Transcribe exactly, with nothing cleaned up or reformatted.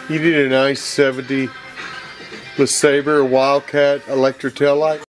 You need a nice seventy LeSabre Wildcat electric taillight.